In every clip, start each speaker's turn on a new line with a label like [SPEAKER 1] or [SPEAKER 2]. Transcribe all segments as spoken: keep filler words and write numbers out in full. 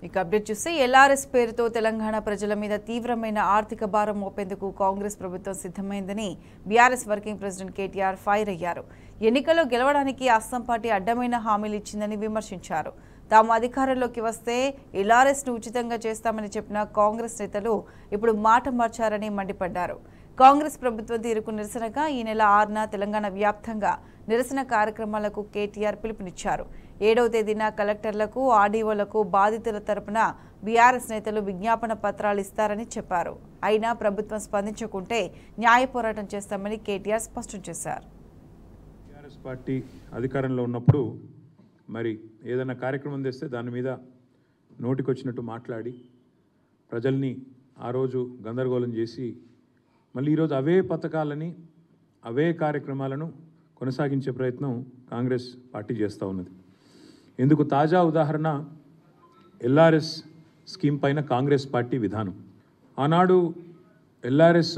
[SPEAKER 1] ఇక అప్డేట్ చూస్తే ఎల్ఆర్ఎస్ పేరుతో తెలంగాణ ప్రజల మీద తీవ్రమైన ఆర్థిక భారం మోపేందుకు కాంగ్రెస్ ప్రభుత్వం సిద్ధమైందని BRS working president KTR fire అయ్యారు. ఎన్నికల్లో గెలవడానికి అస్సాం పార్టీ అడ్డమైన హామీలు ఇచ్చిందని విమర్శించారు. తాము అధికారంలోకి వస్తే ఎల్ఆర్ఎస్ ను ఉచితంగా చేస్తామని చెప్పిన కాంగ్రెస్ నేతలు ఇప్పుడు మాట మార్చారని మండిపడ్డారు. కాంగ్రెస్ ప్రభుత్వం తీరుకు నిరసనగా ఈ నెల ఆరున తెలంగాణ వ్యాప్తంగా నిరసన కార్యక్రమాలకు కేటీఆర్ పిలుపునిచ్చారు. ఏడవ తేదీన కలెక్టర్లకు, ఆర్డీఓలకు బాధితుల తరపున బీఆర్ఎస్ నేతలు విజ్ఞాపన పత్రాలు ఇస్తారని చెప్పారు. అయినా ప్రభుత్వం స్పందించకుంటే న్యాయ పోరాటం చేస్తామని కేటీఆర్ స్పష్టం చేశారు.
[SPEAKER 2] బీఆర్ఎస్ పార్టీ అధికారంలో ఉన్నప్పుడు మరి ఏదైనా కార్యక్రమం తెస్తే దాని మీద నోటికొచ్చినట్టు మాట్లాడి ప్రజల్ని ఆ రోజు గందరగోళం చేసి మళ్ళీ ఈరోజు అవే పథకాలని అవే కార్యక్రమాలను కొనసాగించే ప్రయత్నం కాంగ్రెస్ పార్టీ చేస్తూ ఉన్నది. ఇందుకు తాజా ఉదాహరణ ఎల్ఆర్ఎస్ స్కీమ్ పైన కాంగ్రెస్ పార్టీ విధానం. ఆనాడు ఎల్ఆర్ఎస్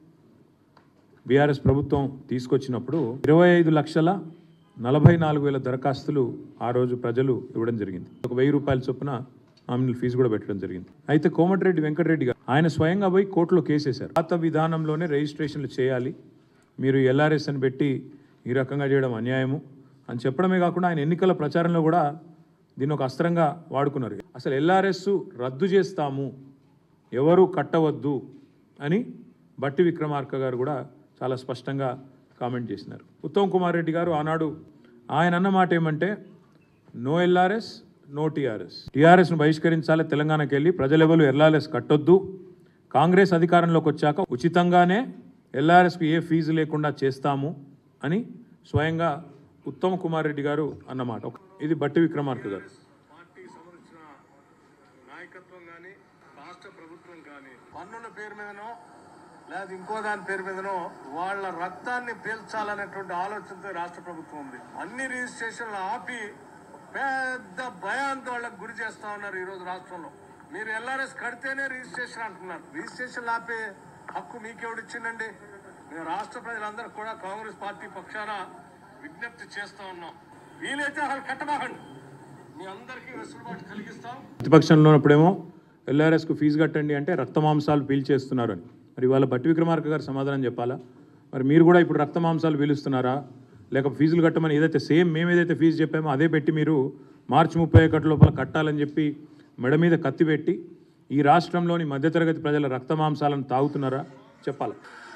[SPEAKER 2] బీఆర్ఎస్ ప్రభుత్వం తీసుకొచ్చినప్పుడు ఇరవై ఐదు లక్షల నలభై నాలుగు వేల దరఖాస్తులు ఆ రోజు ప్రజలు ఇవ్వడం జరిగింది. ఒక వెయ్యి రూపాయల చొప్పున నామినల్ ఫీజు కూడా పెట్టడం జరిగింది. అయితే కోమటిరెడ్డి వెంకటరెడ్డి గారు ఆయన స్వయంగా పోయి కోర్టులో కేసేశారు. పాత విధానంలోనే రిజిస్ట్రేషన్లు చేయాలి, మీరు ఎల్ఆర్ఎస్ అని పెట్టి ఈ రకంగా చేయడం అన్యాయము అని చెప్పడమే కాకుండా ఆయన ఎన్నికల ప్రచారంలో కూడా దీన్ని ఒక అస్త్రంగా వాడుకున్నారు. అసలు ఎల్ఆర్ఎస్ రద్దు చేస్తాము, ఎవరు కట్టవద్దు అని బట్టి విక్రమార్క గారు కూడా చాలా స్పష్టంగా కామెంట్ చేసినారు. ఉత్తమ్ కుమార్ రెడ్డి గారు ఆనాడు ఆయన అన్న మాట ఏమంటే నో ఎల్ఆర్ఎస్ నో టీఆర్ఎస్, టీఆర్ఎస్ను బహిష్కరించాలి, తెలంగాణకి వెళ్ళి ప్రజలెవరు ఎల్ఆర్ఎస్ కట్టొద్దు, కాంగ్రెస్ అధికారంలోకి వచ్చాక ఉచితంగానే ఎల్ఆర్ఎస్కు ఏ ఫీజు లేకుండా చేస్తాము అని స్వయంగా ఉత్తమ్ కుమార్ రెడ్డి గారు అన్నమాట. ఇది బట్టి విక్రమార్క గారు.
[SPEAKER 3] పార్టీకి సంబంధించిన నాయకత్వం కానీ రాష్ట్ర ప్రభుత్వం కానీ పన్నుల పేరు మీదనో లేదా ఇంకో దాని పేరు మీదనో వాళ్ళ రక్తాన్ని పీల్చాలనేటువంటి ఆలోచనతో రాష్ట్ర ప్రభుత్వం ఉంది. అన్ని రిజిస్ట్రేషన్లు ఆపి పెద్ద భయాందోళనకు గురి చేస్తా ఉన్నారు ఈరోజు రాష్ట్రంలో. మీరు ఎల్ఆర్ఎస్ కడితేనే రిజిస్ట్రేషన్ అంటున్నారు. రిజిస్ట్రేషన్ ఆపే హక్కు మీకెవడిచ్చిందండి? మేము రాష్ట్ర ప్రజలందరూ కూడా కాంగ్రెస్ పార్టీ పక్షాన విజ్ఞప్తి చేస్తా ఉన్నాం. వీలైతే అసలు కట్టబాకండి, మీ అందరికీ వెసులుబాటు కలిగిస్తాం.
[SPEAKER 2] ప్రతిపక్షంలో ఉన్నప్పుడేమో ఎల్ఆర్ఎస్కు ఫీజు కట్టండి అంటే రక్తమాంసాలు పీల్చేస్తున్నారు అని. మరి ఇవాళ బట్టి విక్రమార్క గారు సమాధానం చెప్పాలా? మరి మీరు కూడా ఇప్పుడు రక్తమాంసాలు పీలుస్తున్నారా? లేక ఫీజులు కట్టమని ఏదైతే సేమ్ మేము ఏదైతే ఫీజు చెప్పామో అదే పెట్టి మీరు మార్చి ముప్పై ఒకటి లోపల కట్టాలని చెప్పి మెడ మీద కత్తి పెట్టి ఈ రాష్ట్రంలోని మధ్యతరగతి ప్రజల రక్తమాంసాలను తాగుతున్నారా? చెప్పాలి.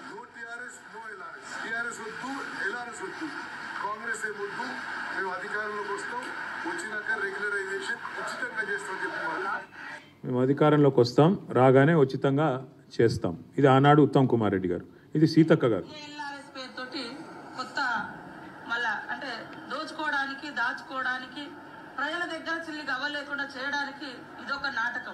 [SPEAKER 2] మేము అధికారంలోకి వస్తాం, రాగానే ఉచితంగా చేస్తాం. ఇది ఆనాడు ఉత్తమ్ కుమార్ రెడ్డి గారు, ఇది సీతక్క గారు.
[SPEAKER 4] కొత్త మళ్ళా అంటే దోచుకోవడానికి, దాచుకోవడానికి, ప్రజల దగ్గర చిల్లికి అవ్వలేకుండా చేయడానికి ఇదొక నాటకం.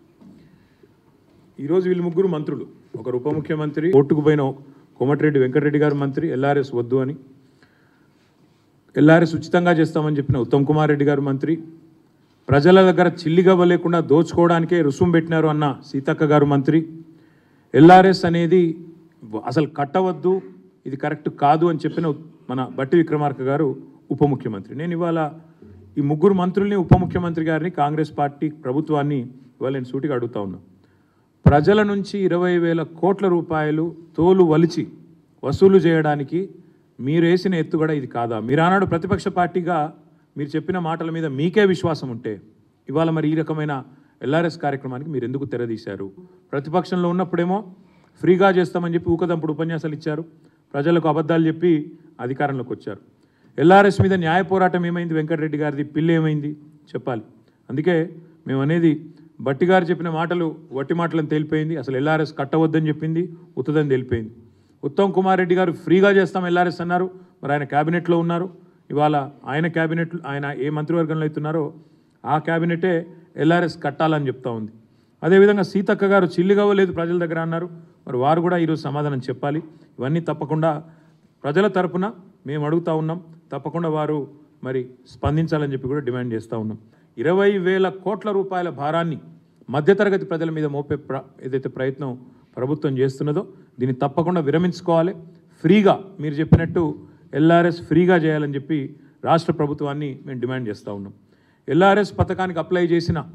[SPEAKER 2] ఈరోజు వీళ్ళు ముగ్గురు మంత్రులు, ఒకరు ఉప ముఖ్యమంత్రి, కోర్టుకు పోయిన కోమటిరెడ్డి వెంకటరెడ్డి గారు మంత్రి, ఎల్ఆర్ఎస్ వద్దు అని, ఎల్ఆర్ఎస్ ఉచితంగా చేస్తామని చెప్పిన ఉత్తమ్ కుమార్ రెడ్డి గారు మంత్రి, ప్రజల దగ్గర చిల్లిగవ్వ లేకుండా దోచుకోవడానికే రుసుము పెట్టినారు అన్న సీతక్క గారు మంత్రి, ఎల్ఆర్ఎస్ అనేది అసలు కట్టవద్దు, ఇది కరెక్ట్ కాదు అని చెప్పిన మన బట్టి విక్రమార్క గారు ఉప ముఖ్యమంత్రి. నేను ఇవాళ ఈ ముగ్గురు మంత్రుల్ని, ఉప ముఖ్యమంత్రి గారిని, కాంగ్రెస్ పార్టీ ప్రభుత్వాన్ని ఇవాళ నేను సూటిగా అడుగుతా ఉన్నా. ప్రజల నుంచి ఇరవై వేల కోట్ల రూపాయలు తోలు వలిచి వసూలు చేయడానికి మీరు వేసిన ఎత్తుగడ ఇది కాదా? మీరు ఆనాడు ప్రతిపక్ష పార్టీగా మీరు చెప్పిన మాటల మీద మీకే విశ్వాసం ఉంటే ఇవాళ మరి ఈ రకమైన ఎల్ఆర్ఎస్ కార్యక్రమానికి మీరు ఎందుకు తెరదీశారు? ప్రతిపక్షంలో ఉన్నప్పుడేమో ఫ్రీగా చేస్తామని చెప్పి ఊకదంపుడు ఉపన్యాసాలు ఇచ్చారు, ప్రజలకు అబద్ధాలు చెప్పి అధికారంలోకి వచ్చారు. ఎల్ఆర్ఎస్ మీద న్యాయ పోరాటం ఏమైంది? వెంకటరెడ్డి గారిది పిల్లి ఏమైంది? చెప్పాలి. అందుకే మేము అనేది బట్టి గారు చెప్పిన మాటలు వట్టి మాటలను తేలిపోయింది. అసలు ఎల్ఆర్ఎస్ కట్టవద్దని చెప్పింది ఉత్తదని తేలిపోయింది. ఉత్తమ్ కుమార్ రెడ్డి గారు ఫ్రీగా చేస్తాం ఎల్ఆర్ఎస్ అన్నారు, మరి ఆయన క్యాబినెట్లో ఉన్నారు. ఇవాళ ఆయన క్యాబినెట్ ఆయన ఏ మంత్రివర్గంలో అవుతున్నారో ఆ క్యాబినెటే ఎల్ఆర్ఎస్ కట్టాలని చెప్తా ఉంది. అదేవిధంగా సీతక్క గారు చిల్లిగవ్వలేదు ప్రజల దగ్గర అన్నారు, మరి వారు కూడా ఈరోజు సమాధానం చెప్పాలి. ఇవన్నీ తప్పకుండా ప్రజల తరపున మేము అడుగుతూ ఉన్నాం, తప్పకుండా వారు మరి స్పందించాలని చెప్పి కూడా డిమాండ్ చేస్తూ ఉన్నాం. ఇరవై వేల కోట్ల రూపాయల భారాన్ని మధ్యతరగతి ప్రజల మీద మోపే ప్ర ఏదైతే ప్రయత్నం ప్రభుత్వం చేస్తున్నదో దీన్ని తప్పకుండా విరమించుకోవాలి. ఫ్రీగా మీరు చెప్పినట్టు ఎల్ఆర్ఎస్ ఫ్రీగా చేయాలని చెప్పి రాష్ట్ర ప్రభుత్వాన్ని మేము డిమాండ్ చేస్తూ ఉన్నాం. ఎల్ఆర్ఎస్ పథకానికి అప్లై చేసిన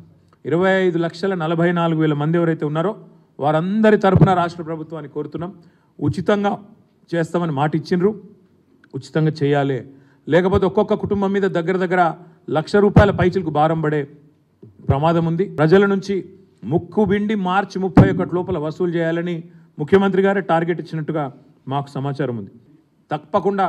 [SPEAKER 2] ఇరవై ఐదు లక్షల నలభై నాలుగు వేల మంది ఎవరైతే ఉన్నారో వారందరి తరఫున రాష్ట్ర ప్రభుత్వాన్ని కోరుతున్నాం, ఉచితంగా చేస్తామని మాట ఇచ్చిండ్రు, ఉచితంగా చేయాలి. లేకపోతే ఒక్కొక్క కుటుంబం మీద దగ్గర దగ్గర లక్ష రూపాయల పైచిలకు భారం పడే ప్రమాదం ఉంది. ప్రజల నుంచి ముక్కు బిండి మార్చి ముప్పై ఒకటి లోపల వసూలు చేయాలని ముఖ్యమంత్రి గారే టార్గెట్ ఇచ్చినట్టుగా మాకు సమాచారం ఉంది. తప్పకుండా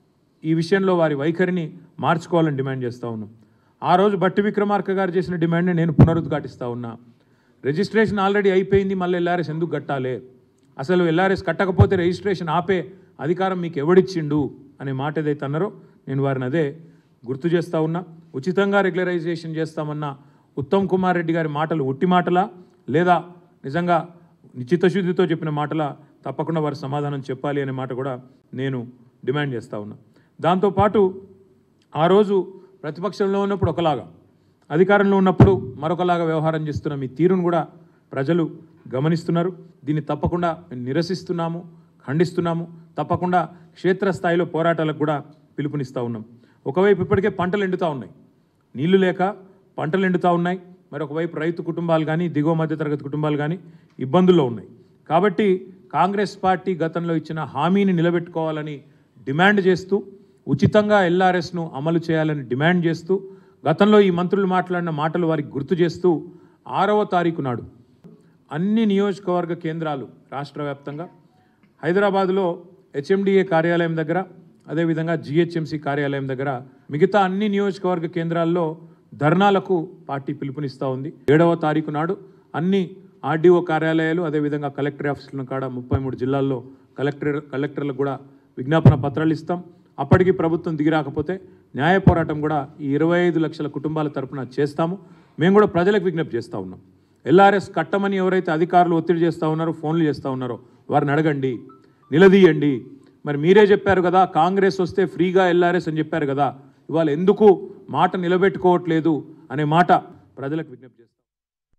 [SPEAKER 2] ఈ విషయంలో వారి వైఖరిని మార్చుకోవాలని డిమాండ్ చేస్తూ ఉన్నాం. ఆ రోజు బట్టి విక్రమార్క గారు చేసిన డిమాండ్ని నేను పునరుద్ఘాటిస్తూ ఉన్నా. రిజిస్ట్రేషన్ ఆల్రెడీ అయిపోయింది, మళ్ళీ ఎల్ఆర్ఎస్ ఎందుకు కట్టాలి, అసలు ఎల్ఆర్ఎస్ కట్టకపోతే రిజిస్ట్రేషన్ ఆపే అధికారం మీకు ఎవడిచ్చిండు అనే మాట ఏదైతే అన్నారో నేను వారిని అదే గుర్తు చేస్తూ ఉన్నా. ఉచితంగా రెగ్యులరైజేషన్ చేస్తామన్న ఉత్తమ్ కుమార్ రెడ్డి గారి మాటలు ఒట్టి మాటలా లేదా నిజంగా చిత్తశుద్ధితో చెప్పిన మాటలా తప్పకుండా వారు సమాధానం చెప్పాలి అనే మాట కూడా నేను డిమాండ్ చేస్తూ ఉన్నా. దాంతోపాటు ఆ రోజు ప్రతిపక్షంలో ఉన్నప్పుడు ఒకలాగా, అధికారంలో ఉన్నప్పుడు మరొకలాగా వ్యవహారం చేస్తున్న మీ తీరును కూడా ప్రజలు గమనిస్తున్నారు. దీన్ని తప్పకుండా నిరసిస్తున్నాము, ఖండిస్తున్నాము. తప్పకుండా క్షేత్రస్థాయిలో పోరాటాలకు కూడా పిలుపునిస్తూ ఉన్నాం. ఒకవైపు ఇప్పటికే పంటలు ఎండుతూ ఉన్నాయి, నీళ్లు లేక పంటలు ఎండుతూ ఉన్నాయి. మరి ఒకవైపు రైతు కుటుంబాలు కానీ దిగువ మధ్యతరగతి కుటుంబాలు కానీ ఇబ్బందుల్లో ఉన్నాయి. కాబట్టి కాంగ్రెస్ పార్టీ గతంలో ఇచ్చిన హామీని నిలబెట్టుకోవాలని డిమాండ్ చేస్తూ, ఉచితంగా ఎల్ఆర్ఎస్ను అమలు చేయాలని డిమాండ్ చేస్తూ, గతంలో ఈ మంత్రులు మాట్లాడిన మాటలు వారికి గుర్తు చేస్తూ ఆరవ తారీఖు నాడు అన్ని నియోజకవర్గ కేంద్రాలు రాష్ట్ర వ్యాప్తంగా, హైదరాబాదులో హెచ్ఎండిఏ కార్యాలయం దగ్గర, అదేవిధంగా జిహెచ్ఎంసీ కార్యాలయం దగ్గర, మిగతా అన్ని నియోజకవర్గ కేంద్రాల్లో ధర్నాలకు పార్టీ పిలుపునిస్తూ ఉంది. ఏడవ తారీఖు నాడు అన్ని ఆర్డీఓ కార్యాలయాలు, అదేవిధంగా కలెక్టర్ ఆఫీసులను కాడ ముప్పై మూడు జిల్లాల్లో కలెక్టర్ కలెక్టర్లకు కూడా విజ్ఞాపన పత్రాలు ఇస్తాం. అప్పటికి ప్రభుత్వం దిగిరాకపోతే న్యాయ పోరాటం కూడా ఈ ఇరవై ఐదు లక్షల కుటుంబాల తరపున చేస్తాము. మేము కూడా ప్రజలకు విజ్ఞప్తి చేస్తూ ఉన్నాం. ఎల్ఆర్ఎస్ కట్టమని ఎవరైతే అధికారులు ఒత్తిడి చేస్తూ ఉన్నారో, ఫోన్లు చేస్తూ ఉన్నారో వారిని అడగండి, నిలదీయండి. మరి మీరే చెప్పారు కదా కాంగ్రెస్ వస్తే ఫ్రీగా ఎల్ఆర్ఎస్ అని చెప్పారు కదా, ఇవాళ ఎందుకు మాట నిలబెట్టుకోవట్లేదు అనే మాట ప్రజలకు విజ్ఞప్తి చేస్తాం.